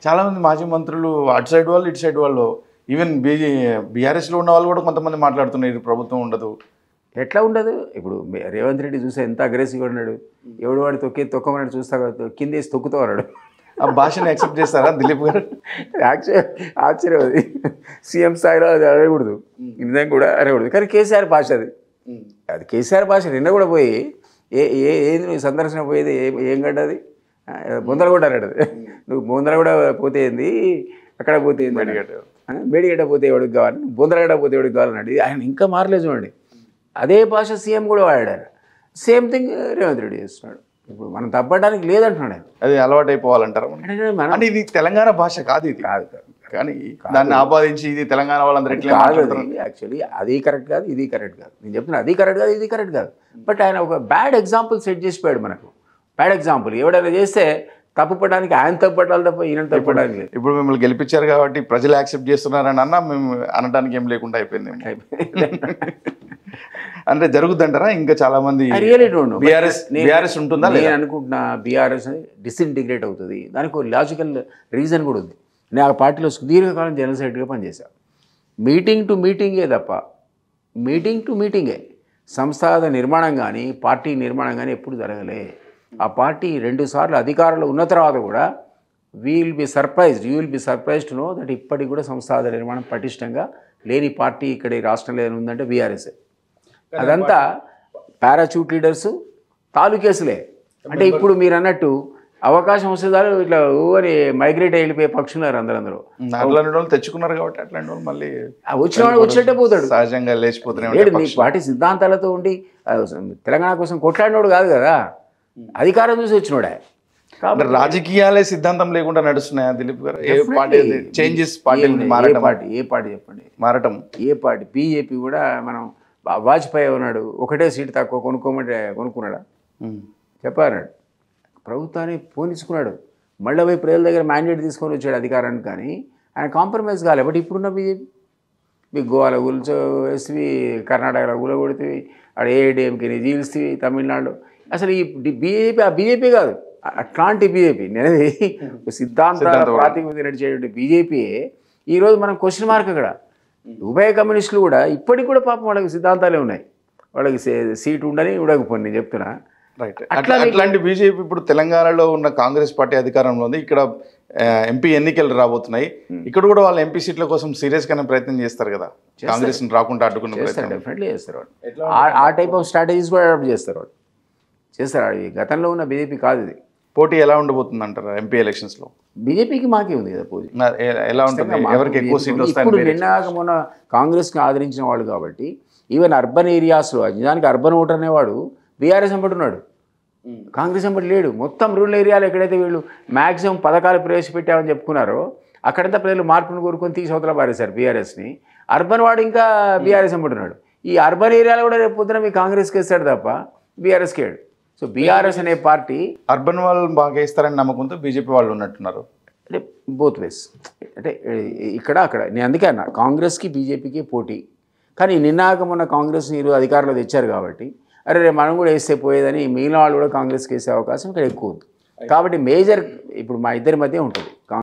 చాలామంది మాజీ మంత్రులు అటు సైడ్ వాళ్ళు ఇటు సైడ్ వాళ్ళు ఈవెన్ బీఆర్ఎస్లో ఉన్న వాళ్ళు కూడా కొంతమంది మాట్లాడుతున్నారు ప్రభుత్వం ఉండదు. ఎట్లా ఉండదు? ఇప్పుడు రేవంత్ రెడ్డి చూస్తే ఎంత అగ్రెసివ్గా ఉన్నాడు. ఎవడు వాడు తొక్కమన్నాడు చూస్తా కిందేసి తొక్కుతూ ఉన్నాడు. ఆ భాషను యాక్సెప్ట్ చేస్తారా దిలీప్ గారు? ఆశ్చర్యం అది. సీఎం స్థాయిలో అది అడగకూడదు, నిజంగా కూడా అడగకూడదు. కానీ కేసీఆర్ భాష అది కేసీఆర్ భాష. నిన్న కూడా పోయి ఏది నువ్వు సందర్శన పోయేది ఏం గడ్డది బొందలగూడ అన్నాడు. నువ్వు బొందలగూడ పోతే ఏంది, అక్కడ పోతే ఏంది, మేడిగడ్డ పోతే ఎవడికి కావాలి, బొందలగడ్డ పోతే ఎవడికి కావాలన్నాడు. ఆయన ఇంకా మారలేదు చూడండి. అదే భాష సీఎం కూడా వాడారు. సేమ్ థింగ్ రేవంత్ రెడ్డి చేస్తున్నాడు. ఇప్పుడు మనం తప్పడానికి లేదంటున్నాడు ఆయన. అది అలవాటు అయిపోవాలంటారు. అంటే ఇది తెలంగాణ భాష కాదు, ఇది కాదు కానీ దాన్ని ఆపాదించి ఇది తెలంగాణ వాళ్ళందరూ ఎట్లా కాదు. యాక్చువల్లీ అది కరెక్ట్ కాదు, ఇది కరెక్ట్ కాదు. నేను చెప్తున్నా అది కరెక్ట్ కాదు, ఇది కరెక్ట్ కాదు. బట్ ఆయన ఒక బ్యాడ్ ఎగ్జాంపుల్ సెట్ చేసిపోయాడు మనకు. బ్యాడ్ ఎగ్జాంపుల్ ఎవడైనా చేస్తే తప్పుపడడానికి ఆయన తప్పుపడాలి తప్ప ఈయన తప్పుపడడానికి లేదు. ఇప్పుడు మిమ్మల్ని గెలిపించారు కాబట్టి ప్రజలు యాక్సెప్ట్ చేస్తున్నారని అన్నా మేము అనడానికి ఏం లేకుండా అయిపోయింది. అంటే జరుగుద్దంటారా? ఇంకా చాలా మంది బీఆర్ఎస్ ఉంటుందా? నేను అనుకుంటున్నా బీఆర్ఎస్ డిసింటిగ్రేట్ అవుతుంది. దానికి ఒక లాజికల్ రీజన్ కూడా ఉంది. నేను ఆ పార్టీలో సుదీర్ఘకాలం జనరల్ సెక్రటరీగా పనిచేశాను. మీటింగ్ టు మీటింగే తప్ప, మీటింగ్ టు మీటింగే. సంస్థాగత నిర్మాణం కానీ పార్టీ నిర్మాణం కానీ ఎప్పుడు జరగలే. ఆ పార్టీ 2 సార్లు అధికారంలో ఉన్న తర్వాత కూడా you will be surprised to know that ఇప్పటికి కూడా సంస్థాగత నిర్మాణం పటిష్టంగా లేని పార్టీ ఇక్కడ ఈ రాష్ట్రంలో ఏదైనా ఉందంటే బీఆర్ఎస్. అదంతా పారాచూట్ లీడర్సు తాలూకేసులే. అంటే ఇప్పుడు మీరు అన్నట్టు అవకాశం వస్తుందారు ఇట్లా అని మైగ్రేట్ అయిపోయే పక్షున్నారు అందరూ. అట్లాంటి వాళ్ళు తెచ్చుకున్నారు కాబట్టి అట్లాంటి వాళ్ళు మళ్ళీ వచ్చిన వాడు వచ్చినట్టే పోతాడు, సహజంగా లేచిపోతున్నాడు. నీ పార్టీ సిద్ధాంతాలతో ఉండి తెలంగాణ కోసం కొట్లాడినోడు కాదు కదా, అధికారం చూసి వచ్చినోడే. కాబట్టి రాజకీయాలే సిద్ధాంతం లేకుండా నడుస్తున్నాయా దిలీప్ గారు? ఏ పార్టీ చేంజెస్ పార్టీ ఏ పార్టీ చెప్పండి మారటం? ఏ పార్టీ? బీజేపీ కూడా మనం వాజ్పేయి ఉన్నాడు, ఒకటే సీటు తక్కువ కొనుక్కోమంటే కొనుక్కున్నాడా? చెప్పారన్నాడు. ప్రభుత్వాన్ని పోనిచ్చుకున్నాడు. మళ్ళీ పోయి ప్రజల దగ్గర మ్యాండేట్ తీసుకొని వచ్చాడు అధికారానికి. కానీ ఆయన కాంప్రమైజ్ కాలే. బట్ ఇప్పుడున్న బీజేపీ మీకు గోవాలో వేస్తేవి, కర్ణాటకలో కూలగొడితేవి, అక్కడ ఏఐడిఎంకి జీల్స్తేవి, తమిళనాడు. అసలు ఈ బీజేపీ కాదు, అట్లాంటి బీజేపీ. నేనది సిద్ధాంత ప్రాతిపదిక నడిచేటువంటి బీజేపీయే ఈరోజు మనం క్వశ్చన్ మార్క్. అక్కడ ఉభయ కమ్యూనిస్టులు కూడా ఇప్పటికి కూడా పాపం వాళ్ళకి సిద్ధాంతాలే ఉన్నాయి. వాళ్ళకి సీటు ఉండని ఉండకపోయి నేను చెప్తున్నా. రైట్. అట్లాంటి బీజేపీ ఇప్పుడు తెలంగాణలో ఉన్న కాంగ్రెస్ పార్టీ అధికారంలో ఉంది. ఇక్కడ ఎంపీ ఎన్నికలు రాబోతున్నాయి. ఇక్కడ కూడా వాళ్ళ ఎంపీ సీట్ల కోసం సీరియస్గానే ప్రయత్నం చేస్తారు కదా, కాంగ్రెస్ రాకుండా అడ్డుకున్న ప్రయత్నం. డెఫినెట్లీ చేస్తారు వాళ్ళు. ఆ టైప్ ఆఫ్ స్ట్రాటజీస్ కూడా అడాప్ట్ చేస్తారు వాళ్ళు. చేస్తారు. గతంలో ఉన్న బీజేపీ కాదు ఇది. పోటీ ఎలా ఉండబోతుంది అంటారు ఎంపీ ఎలక్షన్స్లో? బీజేపీకి మాకే ఉంది కదా పోటీ. ఎలా ఉంటుంది? ఎవరికి ఎక్కువ సీట్లు వస్తాయి? ఇప్పుడు నిన్నాక మొన్న కాంగ్రెస్ని ఆదరించిన వాళ్ళు కాబట్టి ఈవెన్ అర్బన్ ఏరియాస్లో నిజానికి అర్బన్ ఓటర్ అనేవాడు బీఆర్ఎస్ ఎంబడున్నాడు, కాంగ్రెస్ ఎంబడి లేడు. మొత్తం రూరల్ ఏరియాలో ఎక్కడైతే వీళ్ళు మ్యాక్సిమం పథకాలు ప్రవేశపెట్టామని చెప్పుకున్నారో అక్కడంతా ప్రజలు మార్పును కోరుకొని తీసి అవతల పారేశారు బీఆర్ఎస్ని. అర్బన్ వాడు ఇంకా బీఆర్ఎస్ ఎంబడున్నాడు. ఈ అర్బన్ ఏరియాలో కూడా రేపు పొద్దున మీ కాంగ్రెస్కి వేస్తాడు తప్ప బీఆర్ఎస్కి వేయడు. సో బీఆర్ఎస్ అనే పార్టీ అర్బన్ వాళ్ళు బాగా వేస్తారని నమ్మకంతో బీజేపీ వాళ్ళు ఉన్నట్టున్నారు. అంటే బోత్ వేస్. అంటే ఇక్కడ అక్కడ నేను అందుకే అన్నా కాంగ్రెస్కి బీజేపీకి పోటీ. కానీ నిన్నాక మొన్న కాంగ్రెస్ మీరు అధికారంలో తెచ్చారు కాబట్టి అరే మనం కూడా వేస్తే పోయేదని మిగిలిన వాళ్ళు కూడా కాంగ్రెస్కి వేసే అవకాశం ఇక్కడ ఎక్కువ ఉంది. కాబట్టి మేజర్ ఇప్పుడు మా ఇద్దరి మధ్య ఉంటుంది.